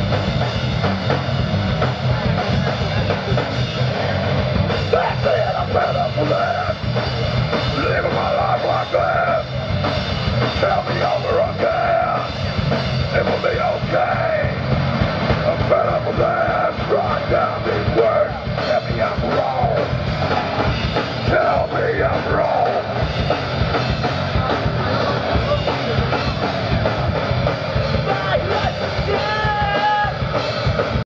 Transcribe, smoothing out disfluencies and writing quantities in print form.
That's it, I'm fed up with this. Living my life like this. Tell me over again. It will be okay. I'm fed up with this.